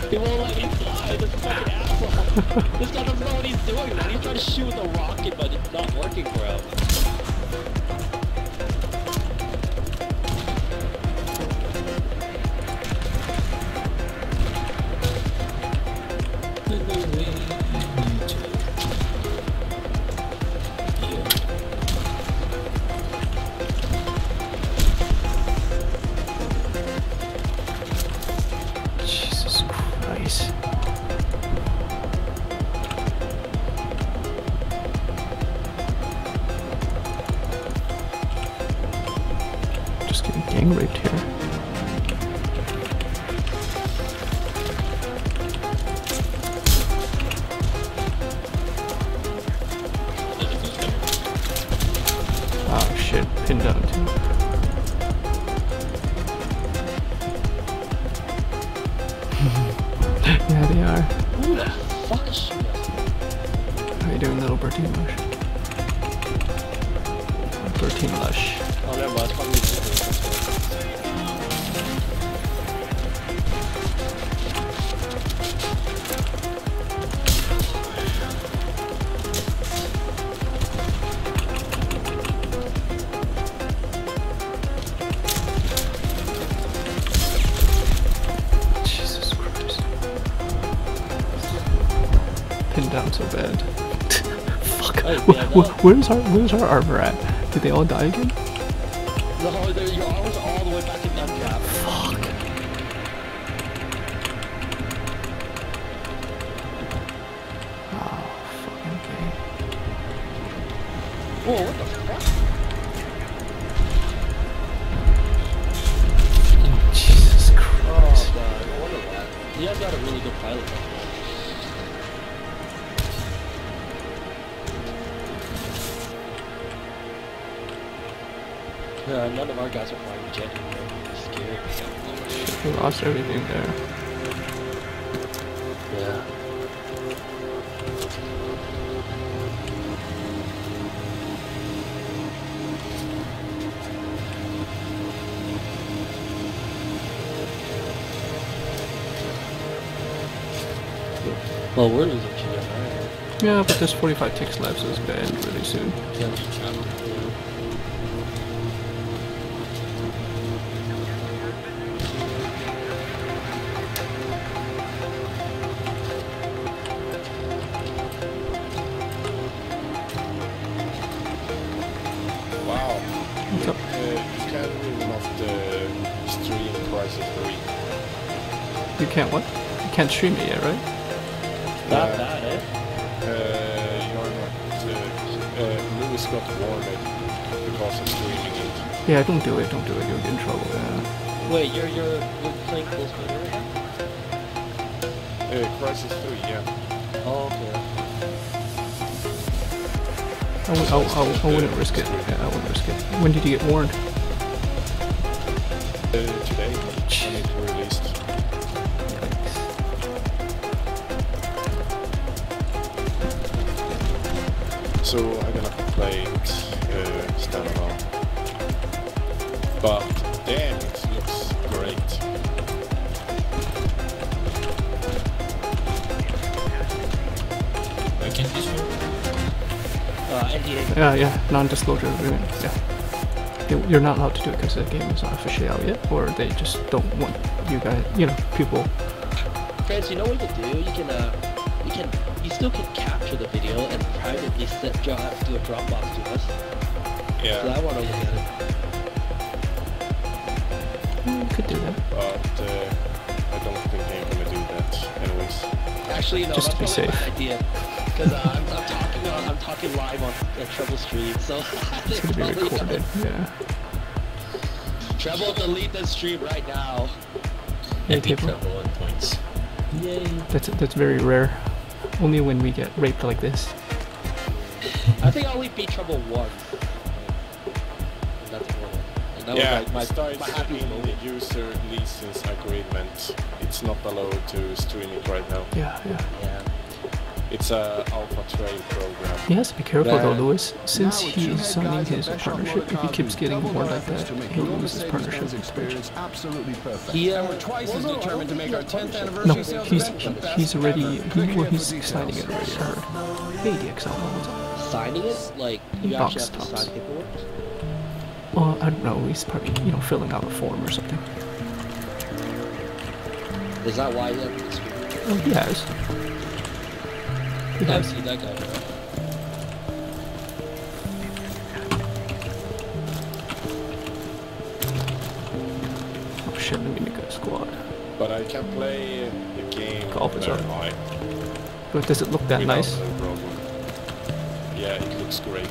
He won't let me fly, this fucking asshole. This guy doesn't know what he's doing, man. He's trying to shoot the rocket, but it's not working for him. Jesus Christ. Just getting gang raped here. Oh shit, pinned down too. Yeah, they are. Who the fuck is she? How you doing, little Bertine Lush? Bertine Lush. Oh, never mind. It's probably this way. Jesus Christ. Pinned down so bad. Fuck. Oh, yeah, Where's our armor at? Did they all die again? No, your arm was all the way back in that gap. Fuck. Oh, fucking thing. Whoa, what the fuck? Jesus Oh, Christ. God. No wonder why. You guys got a really good pilot. None of our guys are flying jet anymore. I'm scared. We lost everything there. Yeah. Well, we're losing GM, Yeah, but this 45 ticks left, so it's gonna end really soon. Yeah. Wow. What's up? You can't even off the stream Crisis 3. You can't what? You can't stream it yet, right? Not Yeah. bad, eh? You're not. Lewis got warned because of streaming it. Yeah, don't do it, don't do it, you'll get in trouble. Yeah. Wait, you're playing close quarter right now? Crisis 3, yeah. Oh, okay. I wouldn't risk it. Yeah, I wouldn't risk it. When did you get warned? Today, when it released. So I'm gonna play it standalone. But damn, it looks great. Can this one? NDA. Yeah, non-disclosure agreement. Yeah. You're not allowed to do it because the game is not officially out yet, or they just don't want you guys, people. Friends, you know what you can do? You still can capture the video and privately do a Dropbox to us. Yeah. So I want to look at it. You could do that. But I don't think I'm gonna do that anyways. Actually, no, Just that's to be probably safe. my idea. Because I'm talking live on Treble stream, so It's gonna be recorded. Yeah. Treble, delete this stream right now. Hey, Epic Table. treble on points. Yay. That's very rare. Only when we get raped like this. I think I only beat Treble once. And that's one. And that Yeah, was like my besides happiest in moment. the user license agreement, it's not allowed to stream it right now. Yeah, yeah. Yeah. It's a alpha train program. He has to be careful though, Nah. Lewis. Since he is signing his partnership, if he keeps getting more like that, he'll lose his partnership. Absolutely perfect. He And we're twice as determined to make our 10th No, anniversary sales he's event the best. he's already signing it already. I heard. Hey, DXL, what's up? signing it, like you Box actually have to tops. sign paperwork. Well, I don't know. He's probably filling out a form or something. Is that why he hasn't distributed? Oh, he has. He I've has. seen that guy. Oh shit! Let me make a squad. But I can play the game Golf is very up. high. But does it look that without nice? no problem. Yeah, it looks great.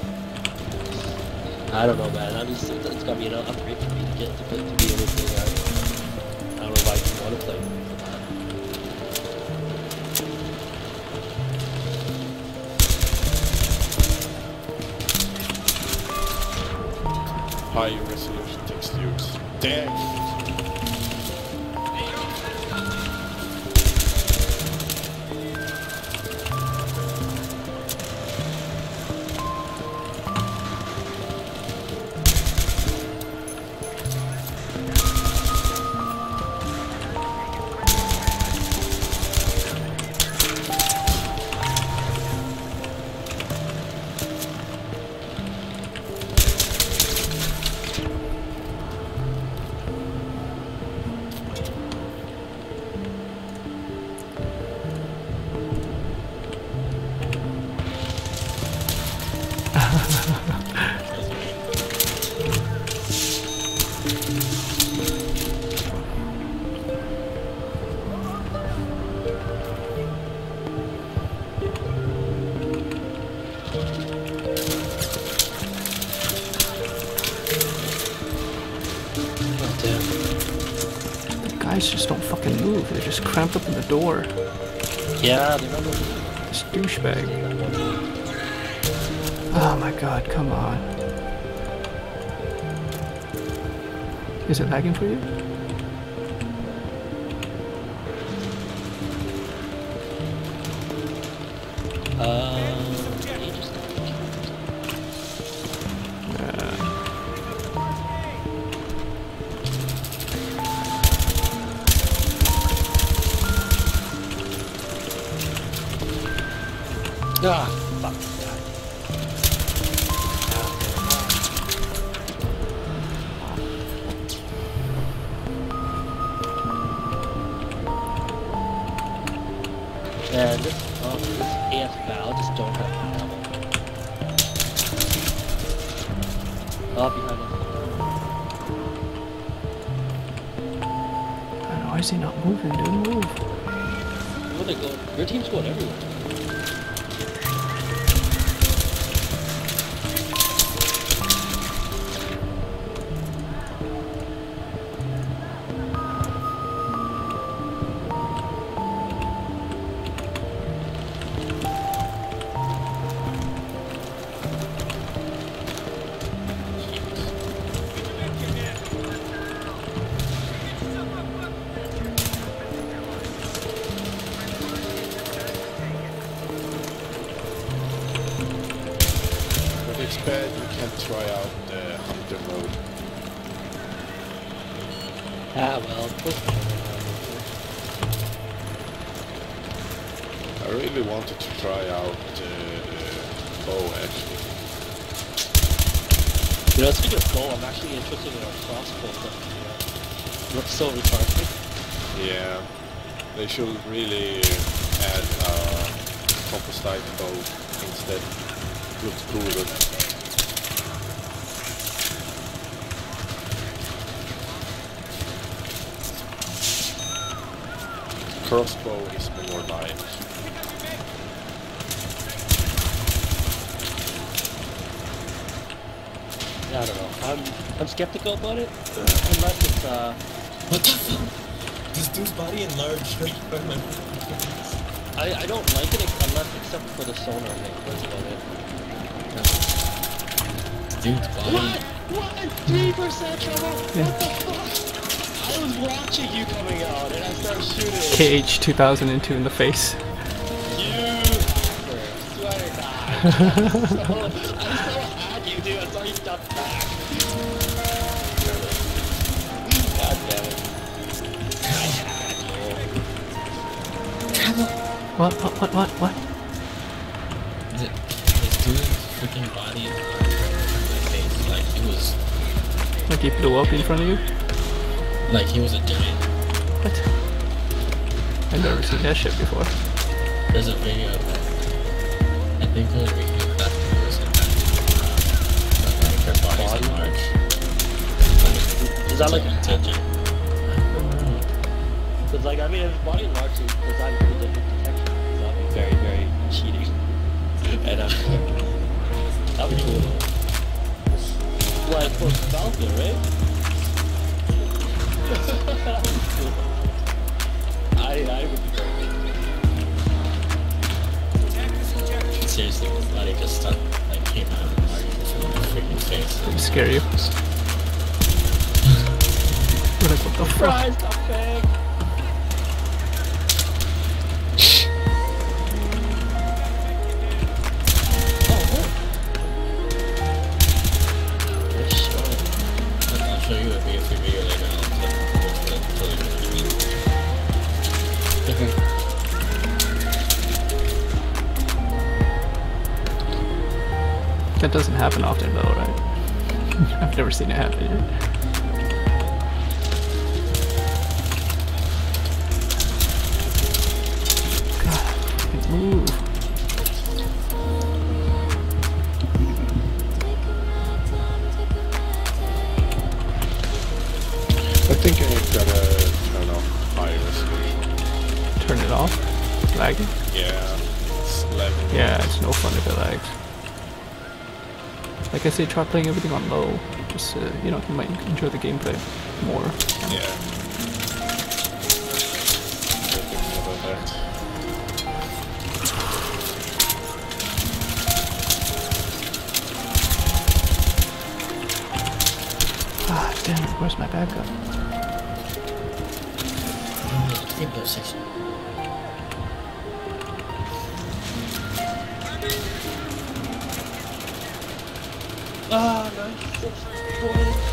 I don't know, man. It's gotta be an upgrade for me to get to be able to. I don't know if I want to play for that. High resolution textures. Dang! Oh, damn. The guys just don't fucking move. They're just cramped up in the door. Yeah, they're not This douchebag. Oh my god, come on. Is it lagging for you? you just Ah, fuck. And this AS Val just don't have ammo. Oh, behind us. I don't know, why is he not moving, dude? Move. Where they going? Your team's going everywhere. But it's bad you can try out the hunter mode. Ah, well. I really wanted to try out bow actually. You know, speaking of bow, I'm actually interested in our crossbow stuff. It looks so retarded. Yeah, they should really add composite bow instead. Looks cooler. Crossbow is more like Yeah, I don't know. I'm skeptical about it unless it's What the fuck? This dude's body enlarged right in front of my face. I don't like it unless except for the sonar thing. That's about it. Dude's body. What? 3% trouble? Yeah. What the fuck? I was watching you coming out and I started shooting. KH 2002 in the face. You had you, dude. I saw you step back. God damn it. I had you. What? This dude's freaking body in my face, like he was, Like he blew up in front of you? like he was a giant. What? I've never seen that shit before. There's a video of that. I think it was reviewed that it was in that, like their bodies large. Is that like... attention? I don't know. Because, like, I mean, if body enlarged is designed for the different detection, so that'd be very, very cheating. And, that'd be cool, though. Like, for Falcon, right? That'd be cool. I would be very Seriously, his body just stuck, like came out of my freaking face. Did it scare you? You're like, what the fuck? Fries, stop big! I'll show you a video later on. That doesn't happen often though, right? I've never seen it happen yet. God, move. I think I gotta turn off high resolution. Turn it off. Lagging. Yeah, it's lagging. Yeah, it's no fun if it lags. Like I say, try playing everything on low. Just you know, you might enjoy the gameplay more. Yeah. Thinking about that. Ah, damn it! Where's my backup? Video section. Ah, nice.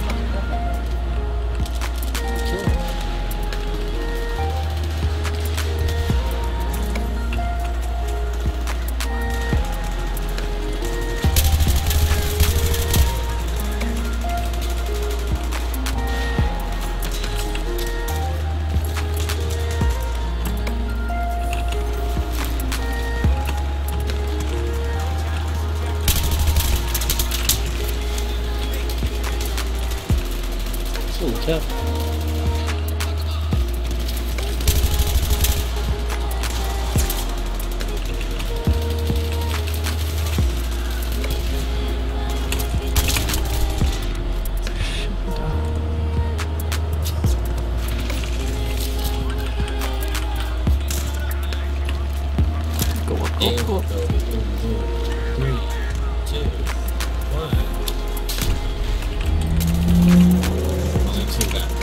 Tough. Go up, go up, go up. 3, 2, 1. Only 2 back.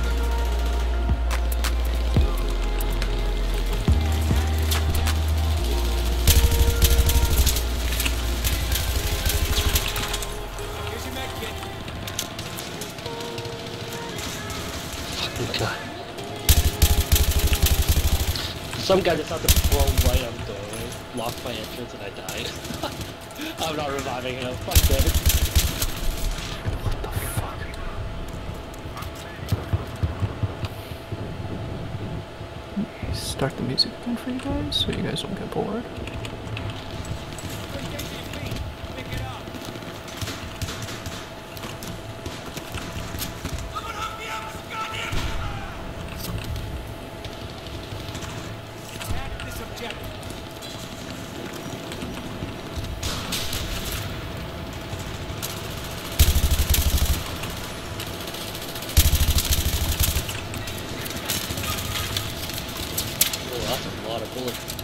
Fucking God. Some guy just had to throw right on the doorway, blocked my entrance, and I died. I'm not reviving him. Fuck this. What the fuck? Start the music again for you guys, so you guys don't get bored. Oh, that's a lot of bullets.